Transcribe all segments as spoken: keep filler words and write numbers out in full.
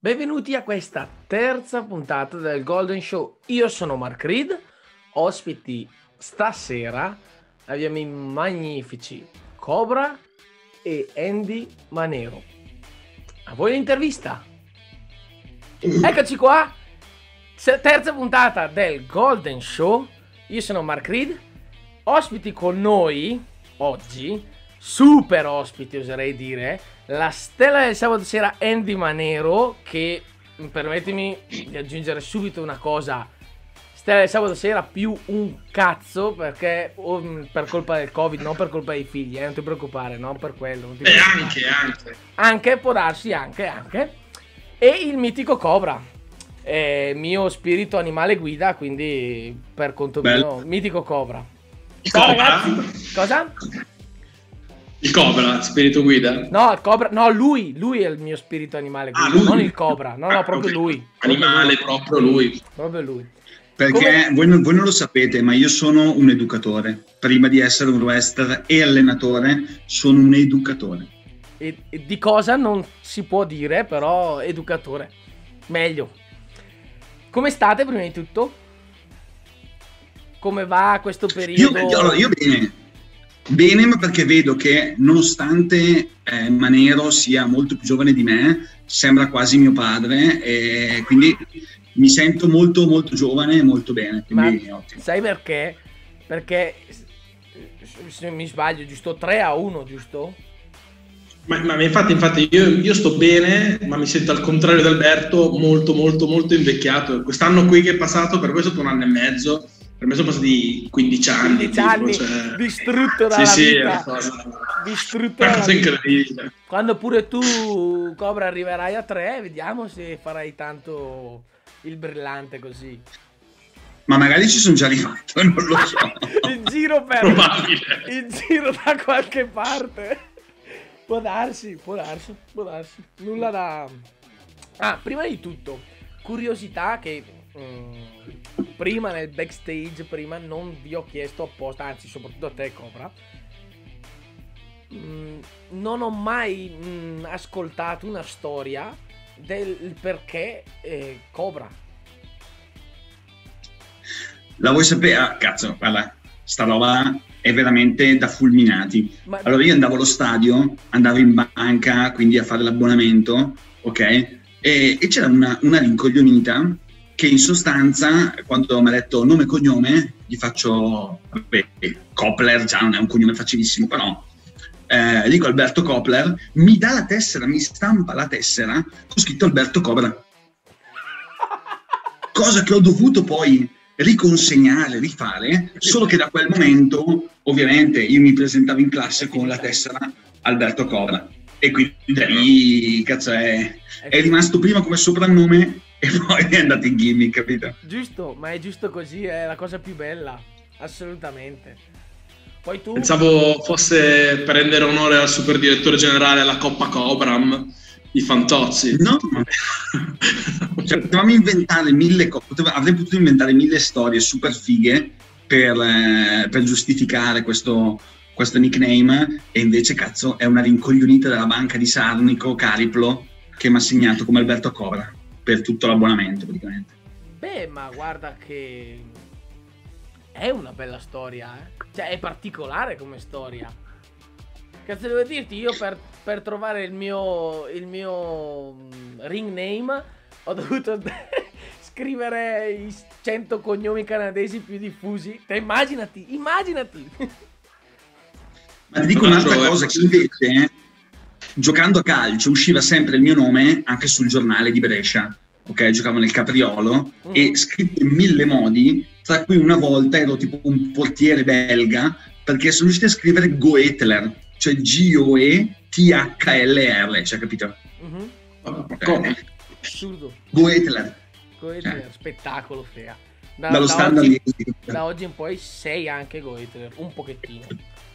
Benvenuti a questa terza puntata del Golden Show. Io sono Mark Reed, ospiti stasera abbiamo i magnifici Cobra e Andy Manero. A voi l'intervista. Eccoci qua, terza puntata del Golden Show. Io sono Mark Reed, ospiti con noi oggi, super ospiti oserei dire, la stella del sabato sera Andy Manero, che permettimi di aggiungere subito una cosa, stella del sabato sera più un cazzo, perché oh, per colpa del Covid, non per colpa dei figli, eh, non ti preoccupare, non per quello. Non ti E anche, anche. Anche, può darsi, anche, anche. E il mitico Cobra, eh, mio spirito animale guida, quindi per conto Bello. mio, mitico Cobra. Il Ciao Cobra? ragazzi, cosa? Il Cobra, spirito guida? No, il Cobra, no, lui, lui è il mio spirito animale guida, Ah, lui? non il Cobra, no, no, Ah, proprio ok. lui. Animale, proprio lui. Proprio lui. Perché Come- voi non, voi non lo sapete, ma io sono un educatore. Prima di essere un wrestler e allenatore, sono un educatore. E, e di cosa non si può dire, però educatore. Meglio. Come state prima di tutto? Come va questo Io, periodo? io- allora, io bene. Bene, ma perché vedo che nonostante eh, Manero sia molto più giovane di me, sembra quasi mio padre, e quindi mi sento molto molto giovane e molto bene. Ma Quindi ottimo. sai perché? Perché se mi sbaglio, giusto? tre a uno, giusto? Ma, ma infatti, infatti io, io sto bene, ma mi sento al contrario di Alberto molto, molto, molto invecchiato. Quest'anno qui che è passato, per me è stato un anno e mezzo, per me sono passati quindici anni. quindici tipo, anni, cioè- distrutto dalla Sì, sì, è vita. una cosa, Distrutto una dalla cosa vita. incredibile. Quando pure tu, Cobra, arriverai a tre, vediamo se farai tanto il brillante così. Ma magari ci sono già arrivato, non lo so. Il giro per... Probabile. Il giro da qualche parte. Può darsi, può darsi, può darsi. Nulla da... Ah, prima di tutto, curiosità che... mm, prima nel backstage, prima non vi ho chiesto apposta, anzi soprattutto a te Cobra, mm, non ho mai mm, ascoltato una storia del perché eh, Cobra. La vuoi sapere? Ah, cazzo, guarda, sta roba è veramente da fulminati. Ma Allora io andavo allo stadio, andavo in banca, quindi a fare l'abbonamento, ok? E, e c'era una, una rincoglionita che in sostanza, quando mi ha detto nome e cognome, gli faccio, vabbè, Kopler, già non è un cognome facilissimo, però eh, dico Alberto Kopler, mi dà la tessera, mi stampa la tessera, con scritto Alberto Cobra. Cosa che ho dovuto poi riconsegnare, rifare, solo che da quel momento ovviamente io mi presentavo in classe con la tessera Alberto Cobra e quindi da lì cazzo è, è rimasto prima come soprannome e poi è andato in gimmick, capito? giusto, ma è giusto così, è la cosa più bella, assolutamente. Poi tu... Pensavo fosse per rendere onore al super direttore generale alla Coppa Cobram, i Fantozzi. No, cioè, potevamo inventare mille cose, avrei potuto inventare mille storie super fighe per, eh, per giustificare questo, questo nickname, e invece cazzo è una rincoglionita della banca di Sarnico, Cariplo, che mi ha segnato come Alberto Cobra per tutto l'abbonamento praticamente. Beh, ma guarda che è una bella storia, eh. Cioè, è particolare come storia. Cazzo devo dirti, io per, per trovare il mio il mio mm, ring name ho dovuto scrivere i cento cognomi canadesi più diffusi. Te immaginati, immaginati. Ma ti dico Tra un'altra l'altro, cosa, eh, che invece giocando a calcio usciva sempre il mio nome anche sul giornale di Brescia, ok? Giocavo nel Capriolo Mm. e scritto in mille modi, tra cui una volta ero tipo un portiere belga perché sono riuscito a scrivere Goetler, cioè G O E T H L R, cioè capito? Mhm. Come? Assurdo. Goetler, Goetler, Eh. spettacolo fea. Da, dallo da standard oggi, di... da oggi in poi sei anche Goetler, un pochettino.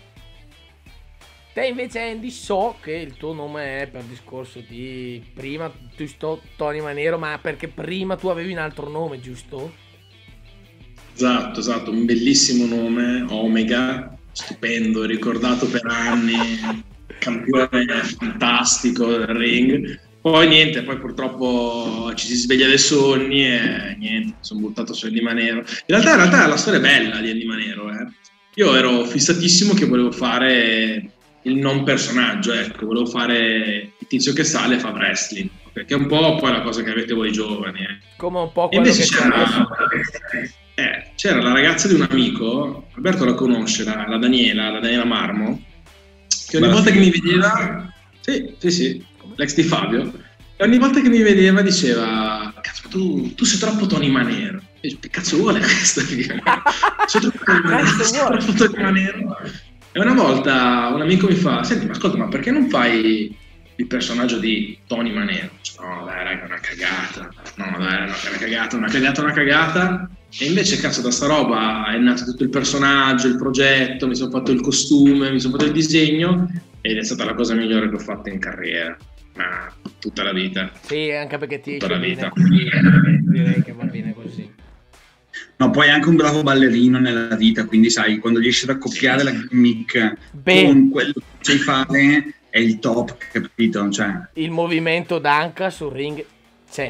Te invece Andy, so che il tuo nome è per discorso di prima tu sto Tony Manero, ma perché prima tu avevi un altro nome, giusto? Esatto, esatto, un bellissimo nome, Omega, stupendo, ricordato per anni, campione fantastico del ring. Poi niente, poi purtroppo ci si sveglia dai sogni e niente, sono buttato su Andy Manero. In realtà, in realtà la storia è bella di Andy Manero. Eh. Io ero fissatissimo che volevo fare il non personaggio, ecco, volevo fare il tizio che sale e fa wrestling, perché è un po' poi la cosa che avete voi giovani. Eh. Come un po' E quello invece che c'era, eh, c'era la ragazza di un amico, Alberto la conosce, la, la Daniela, la Daniela Marmo, che ogni volta che mi vedeva, sì, sì, sì, l'ex di Fabio, e ogni volta che mi vedeva diceva: cazzo, tu, tu sei troppo Tony Manero. E io, che cazzo vuole questo? Sei troppo Tony Manero, sei troppo Tony Manero. E una volta un amico mi fa: senti, ma ascolta, ma perché non fai il personaggio di Tony Manero? No, dai, raga, è una cagata. No, dai, è una cagata, una cagata, una cagata. E invece, cazzo, da sta roba è nato tutto il personaggio, il progetto, mi sono fatto il costume, mi sono fatto il disegno, ed è stata la cosa migliore che ho fatto in carriera. Ma tutta la vita. Sì, anche perché ti tutta la esce vita. bene, direi che va bene così. No, poi è anche un bravo ballerino nella vita, quindi sai, quando riesci ad accoppiare la gimmick Beh, con quello che sai fare è il top, capito? Cioè, il movimento d'anca sul ring c'è.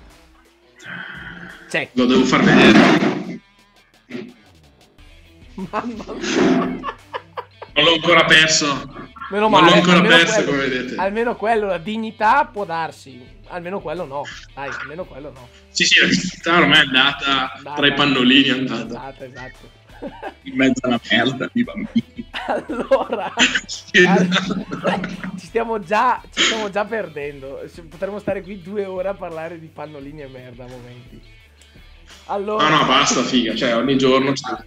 C'è. Lo devo far vedere. Mamma mia. Non l'ho ancora perso. Meno Non male, l'ho ancora almeno perso, quello, come vedete. almeno quello, la dignità può darsi, almeno quello no, dai, almeno quello no. Sì, sì, la dignità ormai è andata Andata. tra i pannolini, è andata. Esatto, esatto. in mezzo alla merda di bambini. Allora, Sì. all- ci stiamo già, ci stiamo già perdendo. Se- Potremmo stare qui due ore a parlare di pannolini e merda a momenti. Allora, No, no, basta, figa, cioè ogni giorno c'è-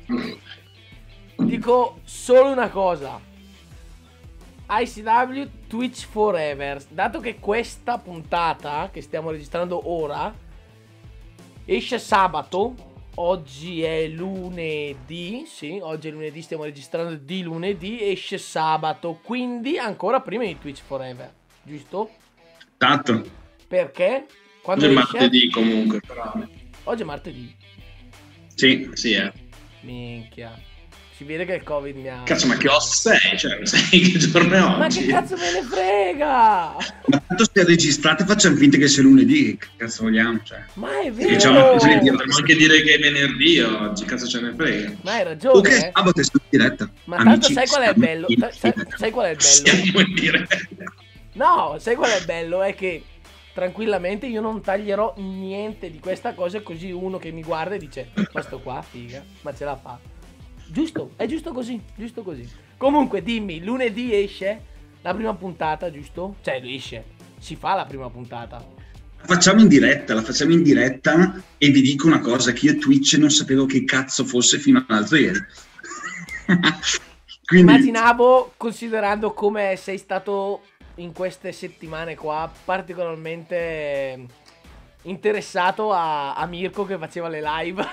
dico solo una cosa. I C W Twitch Forever. Dato che questa puntata che stiamo registrando ora esce sabato, oggi è lunedì, sì, oggi è lunedì, stiamo registrando di lunedì, esce sabato, quindi ancora prima di Twitch Forever, giusto? Esatto. Perché? Quando oggi è esce? martedì comunque, però. Oggi è martedì. Sì. Sì, eh. Minchia. Si vede che il Covid mi ha... Cazzo, ma che host sei? Cioè, non sai che giorno è Ma oggi? che cazzo me ne frega? Ma tanto se registrate facciamo finta che sia lunedì, che cazzo vogliamo, cioè. Ma è vero! Diciamo così, Potremmo anche dire che è venerdì oggi, cazzo ce ne frega. Ma hai ragione, Ok, eh. sabato è in diretta. Ma tanto Amici, sai qual è il siamo bello? in Sai, sai- diretta. sai qual è il bello? Stiamo in diretta. No, sai qual è il bello? È che tranquillamente io non taglierò niente di questa cosa, così uno che mi guarda e dice: ma sto qua, figa, ma ce la fa. Giusto, è giusto così, giusto così. Comunque dimmi, lunedì esce la prima puntata, giusto? Cioè esce, si fa la prima puntata. La facciamo in diretta, la facciamo in diretta e vi dico una cosa, che io Twitch non sapevo che cazzo fosse fino all'altro ieri. Quindi, Immaginavo, considerando come sei stato in queste settimane qua, particolarmente interessato a, a Mirko che faceva le live.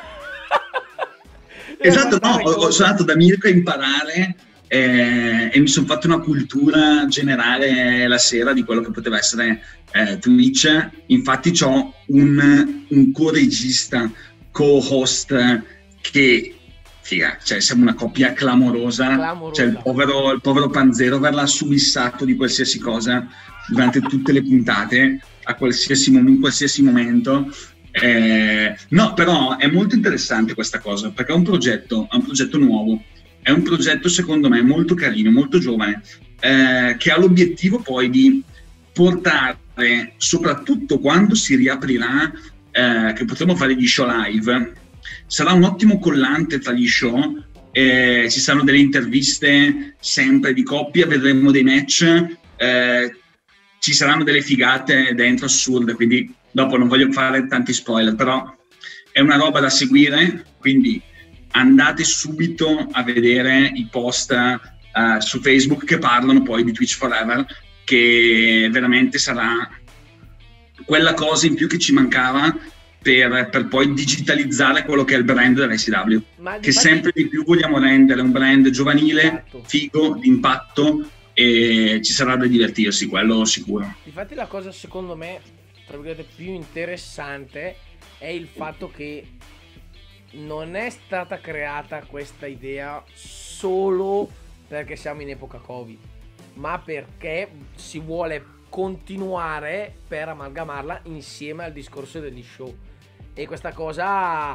esatto, no, ho, ho- sono andato da Mirko a imparare eh, e mi sono fatto una cultura generale la sera di quello che poteva essere eh, Twitch. Infatti c'ho un, un co-regista, co-host che, figa, cioè siamo una coppia clamorosa. Clamorosa. Cioè il povero, il povero Panzero verrà subissato di qualsiasi cosa durante tutte le puntate, a qualsiasi, mom- in qualsiasi momento. Eh, no, però è molto interessante questa cosa, perché è un progetto, è un progetto nuovo, è un progetto secondo me molto carino, molto giovane, eh, che ha l'obiettivo poi di portare, soprattutto quando si riaprirà, eh, che potremo fare gli show live, sarà un ottimo collante tra gli show, eh, ci saranno delle interviste sempre di coppia, vedremo dei match, eh, ci saranno delle figate dentro assurde, quindi dopo non voglio fare tanti spoiler, però è una roba da seguire, quindi andate subito a vedere i post eh, su Facebook che parlano poi di Twitch Forever, che veramente sarà quella cosa in più che ci mancava per, per poi digitalizzare quello che è il brand dell'I C W, Ma che difatti- sempre di più vogliamo rendere un brand giovanile, Esatto. figo, d'impatto, e ci sarà da divertirsi, quello sicuro. Infatti la cosa secondo me, tra virgolette, più interessante è il fatto che non è stata creata questa idea solo perché siamo in epoca Covid, ma perché si vuole continuare per amalgamarla insieme al discorso degli show. E questa cosa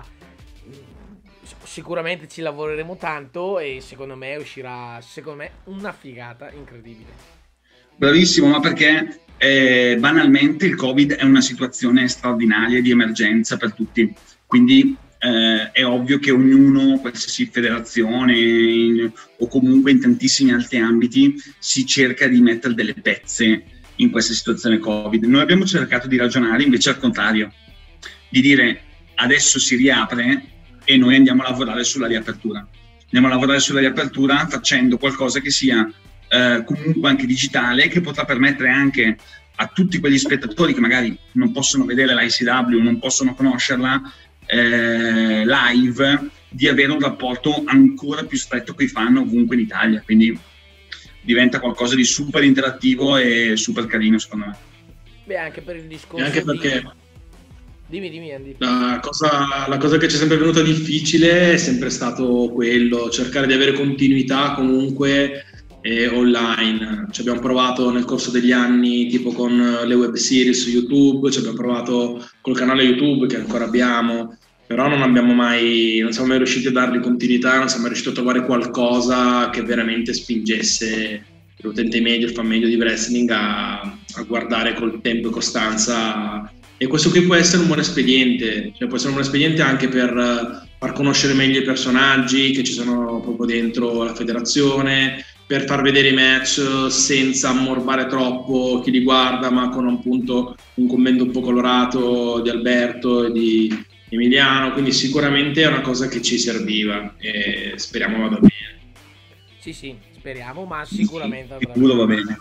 sicuramente ci lavoreremo tanto e secondo me uscirà, secondo me, una figata incredibile. Bravissimo, ma perché eh, banalmente il Covid è una situazione straordinaria di emergenza per tutti, quindi eh, è ovvio che ognuno, qualsiasi federazione in, o comunque in tantissimi altri ambiti, si cerca di mettere delle pezze in questa situazione Covid. Noi abbiamo cercato di ragionare invece al contrario, di dire adesso si riapre e noi andiamo a lavorare sulla riapertura. Andiamo a lavorare sulla riapertura facendo qualcosa che sia eh, comunque anche digitale, che potrà permettere anche a tutti quegli spettatori che magari non possono vedere l'I C W, non possono conoscerla eh, live, di avere un rapporto ancora più stretto con i fan ovunque in Italia. Quindi diventa qualcosa di super interattivo e super carino, secondo me. Beh, anche per il discorso e anche perché di... dimmi dimmi Andy. La cosa, la cosa che ci è sempre venuta difficile è sempre stato quello, cercare di avere continuità comunque eh, online. Ci abbiamo provato nel corso degli anni tipo con le web series su YouTube, ci abbiamo provato col canale YouTube che ancora abbiamo, però non abbiamo mai, non siamo mai riusciti a dargli continuità, non siamo mai riusciti a trovare qualcosa che veramente spingesse l'utente medio, il fan medio di wrestling a, a guardare col tempo e costanza. E questo qui può essere un buon espediente, cioè può essere un buon espediente anche per far conoscere meglio i personaggi che ci sono proprio dentro la federazione, per far vedere i match senza ammorbare troppo chi li guarda, ma con appunto un commento un po' colorato di Alberto e di Emiliano, quindi sicuramente è una cosa che ci serviva e speriamo vada bene. Sì, sì, speriamo, ma sicuramente andrà bene. Va bene.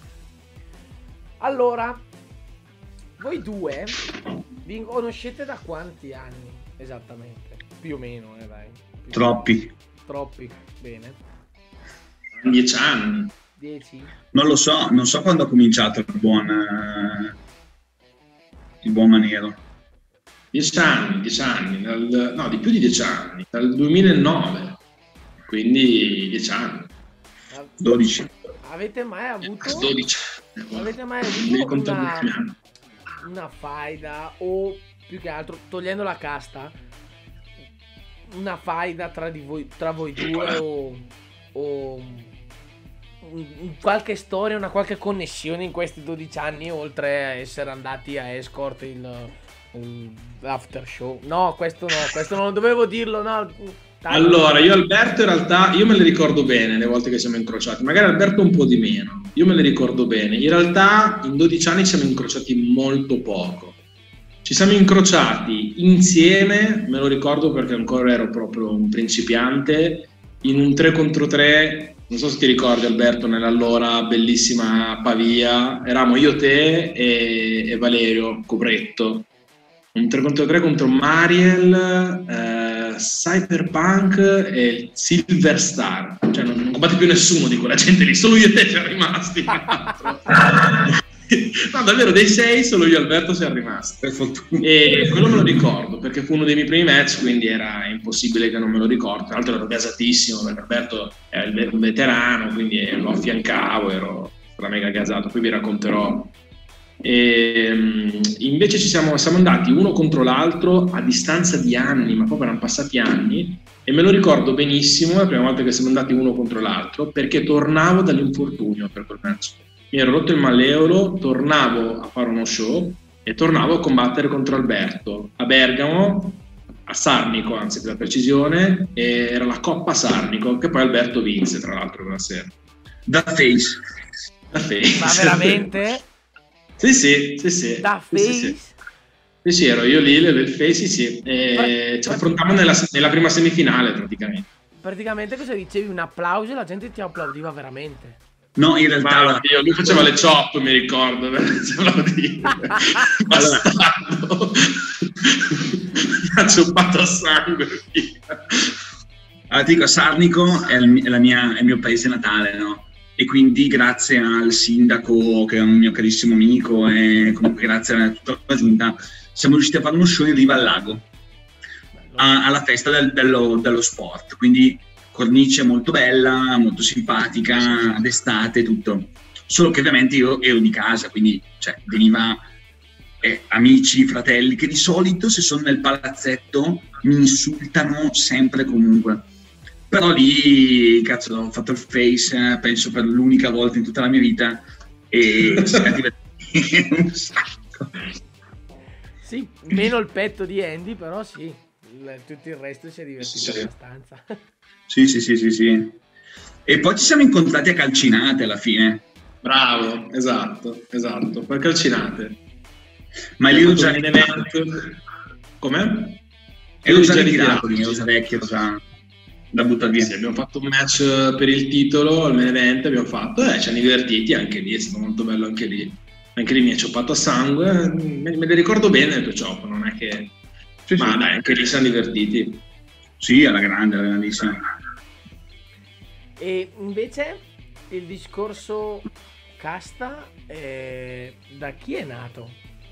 Allora, voi due vi conoscete da quanti anni esattamente? Più o meno, eh dai. Più Troppi. Troppi, bene. Dieci anni. Dieci? Non lo so, non so quando ha cominciato il buon, eh, il buon Maniero. Dieci anni, dieci anni, dal, no, di più di dieci anni, dal duemilanove, quindi dieci anni. dodici. Avete mai avuto... dodici. Avete mai avuto una, una faida o più che altro, togliendo la casta, una faida tra, di voi, tra voi due o, o un, qualche storia, una qualche connessione in questi dodici anni, oltre a essere andati a escort il... l'after show? No, questo no, questo non dovevo dirlo, no. Tanto. Allora, io Alberto in realtà, io me le ricordo bene le volte che siamo incrociati, magari Alberto un po' di meno, io me le ricordo bene. In realtà in dodici anni ci siamo incrociati molto poco. Ci siamo incrociati insieme, me lo ricordo perché ancora ero proprio un principiante, in un tre contro tre, non so se ti ricordi Alberto, nell'allora bellissima Pavia, eravamo io, te e, e Valerio Cobretto. Un tre contro tre contro Mariel, eh, Cyberpunk e Silver Star. Cioè non, non combatte più nessuno di quella gente lì, solo io e te siamo rimasti. No, davvero, dei sei solo io e Alberto siamo rimasti. Per fortuna. E quello me lo ricordo, perché fu uno dei miei primi match, quindi era impossibile che non me lo ricordo. Tra l'altro ero gasatissimo, perché Alberto è un veterano, quindi lo affiancavo, ero mega gasato. Poi vi racconterò. E invece ci siamo, siamo andati uno contro l'altro a distanza di anni, ma proprio erano passati anni, e me lo ricordo benissimo la prima volta che siamo andati uno contro l'altro, perché tornavo dall'infortunio per quel match. Mi ero rotto il malleolo, tornavo a fare uno show e tornavo a combattere contro Alberto a Bergamo, a Sarnico anzi per la precisione, e era la Coppa Sarnico che poi Alberto vinse tra l'altro quella sera. Da face. Da face. Ma veramente? Sì, sì, sì, sì. Da face? Sì, sì. Sì, sì, ero io lì, del face, sì, sì. E ci affrontavamo nella, nella prima semifinale, praticamente. Praticamente cosa dicevi? Un applauso e la gente ti applaudiva veramente? No, in realtà... Ma io, lui faceva le chop, mi ricordo. Bastardo. Mi ha ciuppato a sangue. Allora, ti dico, Sarnico è il, è la mia, è il mio paese natale, no? E quindi grazie al sindaco che è un mio carissimo amico e comunque grazie a tutta la giunta siamo riusciti a fare uno show in riva al lago a, alla festa del, dello, dello sport, quindi cornice molto bella, molto simpatica, d'estate, tutto. solo che ovviamente io ero di casa, quindi cioè, veniva eh, amici, fratelli, che di solito se sono nel palazzetto mi insultano sempre comunque. Però lì, cazzo, ho fatto il face, penso per l'unica volta in tutta la mia vita, e si è divertito un sacco. Sì, meno il petto di Andy, però sì, il, tutto il resto si è divertito sì, sì. abbastanza. Sì, sì, sì, sì, sì. E poi ci siamo incontrati a calcinate alla fine. Bravo, esatto, esatto, poi calcinate. Ma lì ero già in ritirato. Come? Ero già ritirato, ero già vecchio, ero già da buttare via. Sì, abbiamo fatto un match per il titolo, il main event abbiamo fatto, e eh, ci hanno divertiti anche lì, è stato molto bello anche lì. Anche lì mi ha cioppato a sangue, me, me le ricordo bene il tuo cioppo, non è che... Sì, ma sì. dai, anche lì siamo divertiti. Sì, alla grande, alla grandissima. E invece il discorso casta, eh, da chi è nato?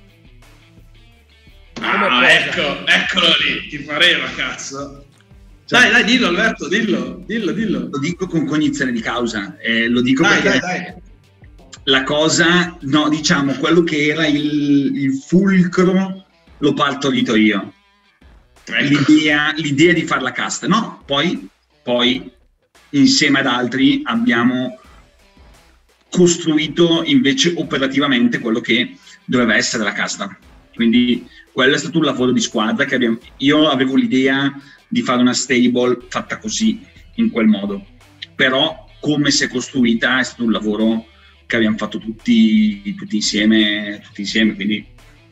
Come Ah, cosa? ecco, eccolo lì, ti pareva, cazzo. Dai, dai, dillo Alberto, dillo, dillo, dillo. Lo dico con cognizione di causa, eh, lo dico Dai, perché dai, dai. la cosa, no, diciamo, quello che era il, il fulcro l'ho partorito io. Ecco. L'idea, l'idea di fare la casta, no? Poi, poi, insieme ad altri, abbiamo costruito invece operativamente quello che doveva essere la casta. Quindi quello è stato un lavoro di squadra che abbiamo... Io avevo l'idea di fare una stable fatta così, in quel modo. Però come si è costruita è stato un lavoro che abbiamo fatto tutti, tutti insieme, tutti insieme, quindi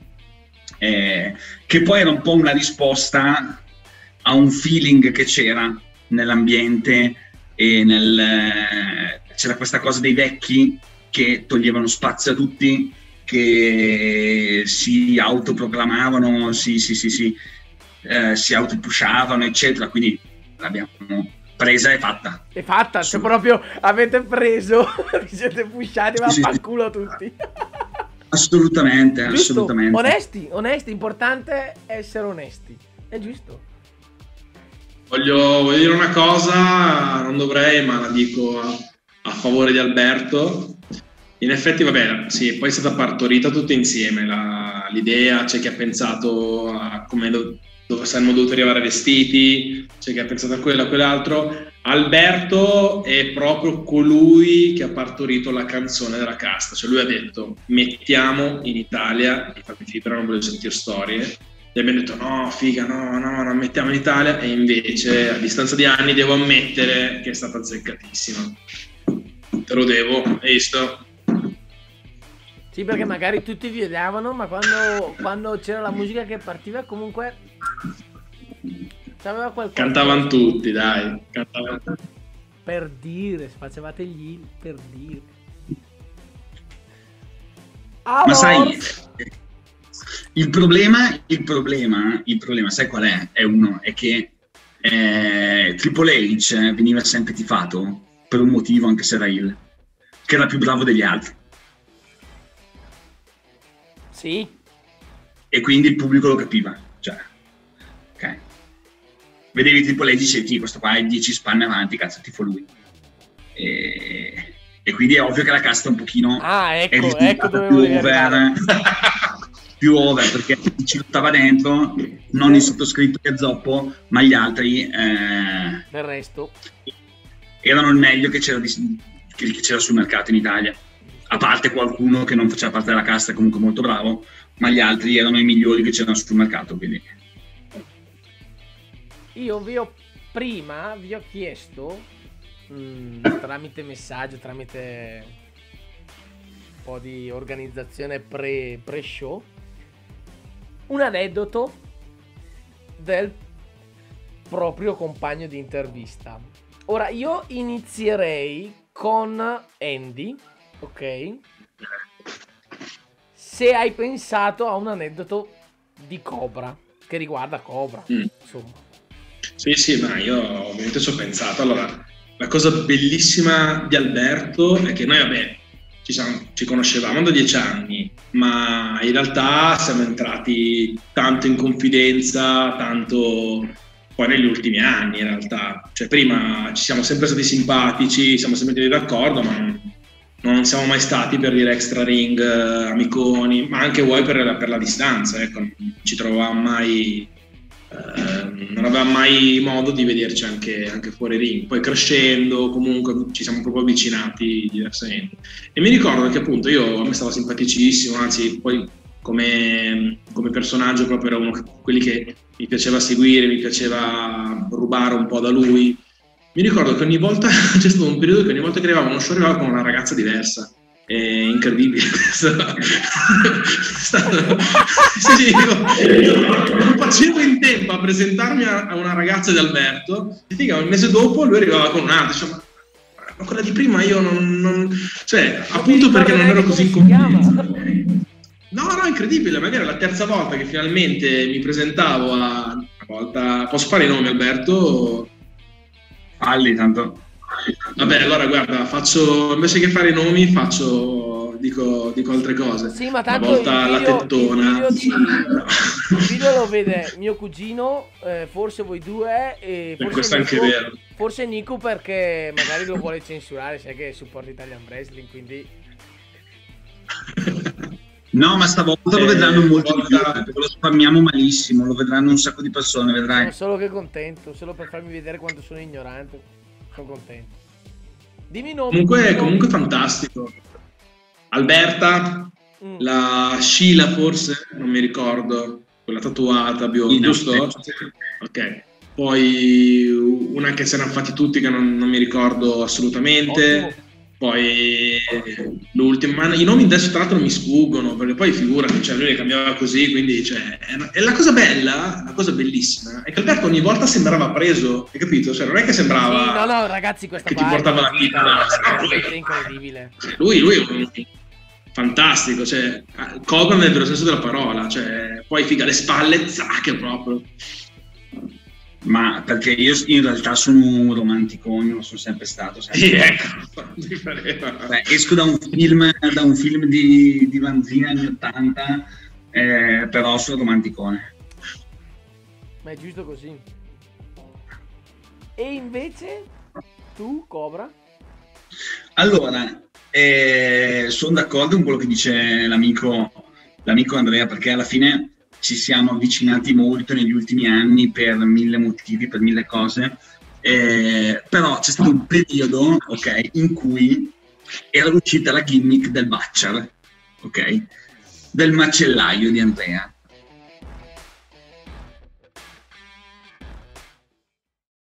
eh, che poi era un po' una risposta a un feeling che c'era nell'ambiente e nel, eh, c'era questa cosa dei vecchi che toglievano spazio a tutti, che si autoproclamavano, si, si, si, si, eh, si autopushavano, eccetera. Quindi l'abbiamo presa e fatta. È fatta, cioè proprio avete preso, vi siete pushati, ma Sì, sì, fanculo a tutti. Assolutamente, Giusto? assolutamente. Onesti, onesti, importante essere onesti. È giusto. Voglio, voglio dire una cosa, non dovrei, ma la dico a, a favore di Alberto. In effetti, vabbè, sì, poi è stata partorita tutta insieme la, l'idea, c'è chi ha pensato a come do, dove saremmo dovuti arrivare vestiti, c'è chi ha pensato a quello, a quell'altro. Alberto è proprio colui che ha partorito la canzone della casta, cioè lui ha detto mettiamo in Italia, infatti Fibra non voglio sentire storie, e abbiamo detto no figa, no, no, non mettiamo in Italia, e invece a distanza di anni devo ammettere che è stata azzeccatissima. Te lo devo, hai visto? Sì, perché magari tutti vi odiavano, ma quando, quando c'era la musica che partiva comunque c'aveva qualcosa. Cantavano tutti, dai. Cantavano tutti. Per dire, facevate gli per dire. Ma Allora, sai, il problema, il problema, il problema, sai qual è? È uno, è che eh, Triple H veniva sempre tifato per un motivo, anche se era il che era più bravo degli altri. sì, E quindi il pubblico lo capiva, cioè, ok. Vedevi Triple H e dicevi, sì, questo qua è dieci spanne avanti, cazzo, tifo lui. E, e quindi è ovvio che la casta un pochino ah, è ecco, risultata ecco dove più volevi over, arrivare. più over, perché ci lottava dentro, non il sottoscritto che Zoppo, ma gli altri eh, Del resto, erano il meglio che c'era, di, che c'era sul mercato in Italia. A parte qualcuno che non faceva parte della casta, comunque molto bravo, ma gli altri erano i migliori che c'erano sul mercato, quindi... io vi ho prima vi ho chiesto mh, tramite messaggio, tramite un po' di organizzazione pre, pre-show, un aneddoto del proprio compagno di intervista. Ora io inizierei con Andy, ok? Se hai pensato a un aneddoto di Cobra, che riguarda Cobra, Mm. insomma. Sì, sì, ma io ovviamente ci ho pensato. Allora, la cosa bellissima di Alberto è che noi, vabbè, ci, siamo, ci conoscevamo da dieci anni, ma in realtà siamo entrati tanto in confidenza, tanto poi negli ultimi anni, in realtà. Cioè, prima ci siamo sempre stati simpatici, siamo sempre stati d'accordo, ma non, non siamo mai stati per dire extra ring, eh, amiconi, ma anche vuoi per la, per la distanza, ecco, non ci trovavamo mai, eh, non avevamo mai modo di vederci anche, anche fuori ring. Poi crescendo comunque ci siamo proprio avvicinati diversamente. E mi ricordo che appunto io, a me stava simpaticissimo, anzi poi come, come personaggio proprio era uno di quelli che mi piaceva seguire, mi piaceva rubare un po' da lui. Mi ricordo che ogni volta, c'è stato un periodo che ogni volta che arrivava uno show arrivava con una ragazza diversa. È incredibile questo. Stato... sì, sì, io non facevo in tempo a presentarmi a una ragazza di Alberto, e figa, un mese dopo lui arrivava con un'altra. Cioè, ma, ma quella di prima io non... non... cioè, non appunto perché non ero così convinto. No, no, incredibile, magari la terza volta che finalmente mi presentavo a una volta, posso fare i nomi Alberto? Falli tanto. Vabbè, allora guarda, faccio invece che fare i nomi faccio dico, dico altre cose. Sì, ma tanto una volta il la video, tettona. Il video, ci- il video lo vede mio cugino, eh, forse voi due e E forse questo è anche Nico, vero. forse Nico perché magari lo vuole censurare, sai che supporta Italian Wrestling, quindi No, ma stavolta lo Eh, vedranno molto di più, volta- perché lo spammiamo malissimo, lo vedranno un sacco di persone, vedrai. sono solo che contento, solo per farmi vedere quanto sono ignorante. Sono contento. Dimmi i nomi. dimmi i Comunque, nomi. comunque fantastico. Alberta, Mm. la Sheila forse, non mi ricordo, quella tatuata, bionda, Sì, no, giusto? Ok. Poi una che se ne hanno fatti tutti che non, non mi ricordo assolutamente. Ottimo. Poi l'ultimo, ma i nomi adesso tra l'altro mi sfuggono, perché poi figurati, cioè lui le cambiava così, quindi cioè, è la cosa bella, la cosa bellissima è che Alberto ogni volta sembrava preso, hai capito? Cioè non è che sembrava Sì, no, no, ragazzi, questa che ti parte portava la è vita. veramente incredibile. Lui, lui è un- fantastico, cioè Cogan nel vero senso della parola, cioè poi figa le spalle, zacche proprio. Ma perché io in realtà sono un romanticone, lo sono sempre stato. sempre. Sì, ecco, ti pareva. Beh, esco da un film, da un film di, di Vanzini anni ottanta, eh, però sono romanticone. Ma è giusto così. E invece tu, Cobra? Allora, eh, sono d'accordo con quello che dice l'amico, l'amico Andrea, perché alla fine ci siamo avvicinati molto negli ultimi anni per mille motivi, per mille cose, eh, però c'è stato un periodo, ok, in cui era uscita la gimmick del butcher, ok, del macellaio di Andrea.